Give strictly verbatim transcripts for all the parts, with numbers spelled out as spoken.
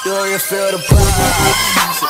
Do you feel the vibes?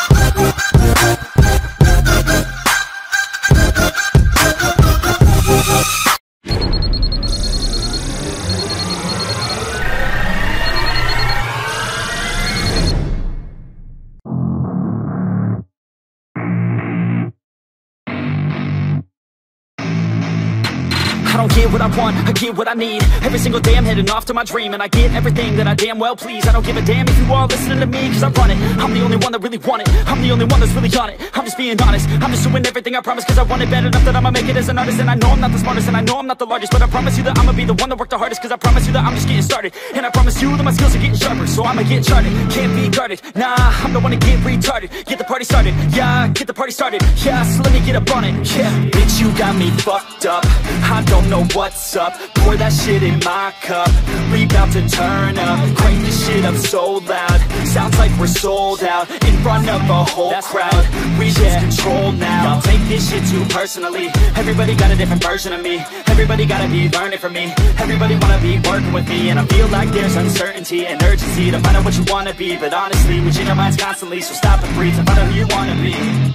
I don't get what I want, I get what I need. Every single day I'm heading off to my dream, and I get everything that I damn well please. I don't give a damn if you all listening to me, cause I run it. I'm the only one that really want it, I'm the only one that's really on it. I'm just being honest, I'm just doing everything I promise, cause I want it bad enough that I'ma make it as an artist. And I know I'm not the smartest, and I know I'm not the largest, but I promise you that I'ma be the one that worked the hardest. Cause I promise you that I'm just getting started, and I promise you that my skills are getting sharper. So I'ma get charted, can't be guarded. Nah, I'm the one to get retarded. Get the party started, yeah, get the party started. Yeah, so let me get up on it, yeah. Bitch, you got me fucked up, I don't know what's up. Pour that shit in my cup, we bout to turn up. Crank this shit up so loud, sounds like we're sold out. In front of a whole That's crowd, right. we yeah. lose control now. Don't take this shit too personally, everybody got a different version of me. Everybody gotta be learning from me, everybody wanna be working with me. And I feel like there's uncertainty and urgency to find out what you wanna be. But honestly, we change our minds constantly, so stop and breathe and find out who you wanna be.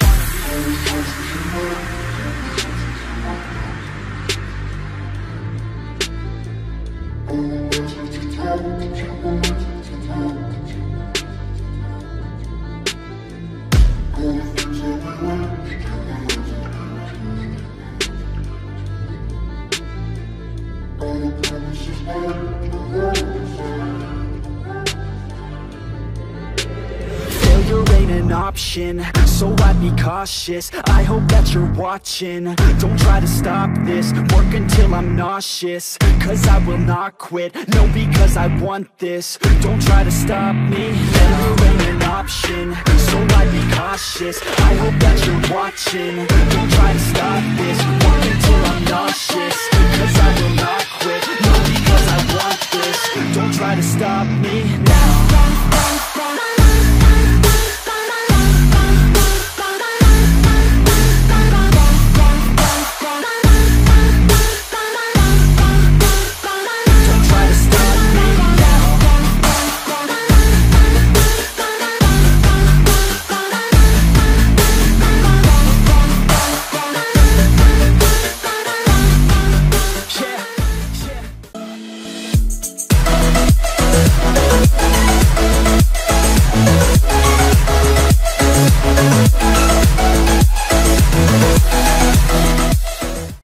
Failure ain't an option, so I'd be cautious. I hope that you're watching, don't try to stop this. Work until I'm nauseous, cause I will not quit. No, because I want this, don't try to stop me. Failure ain't an option, so I'd be cautious. I hope that you're watching, don't try to stop this. Work until I'm nauseous, cause I will not quit. No, because I want this, don't try to stop me now.